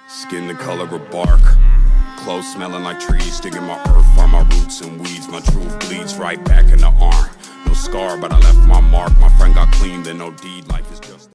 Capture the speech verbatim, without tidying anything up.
Skin the color of bark, clothes smelling like trees. Digging my earth, find my roots and weeds. My truth bleeds right back in the arm. No scar, but I left my mark. My friend got clean, then no deed. Life is just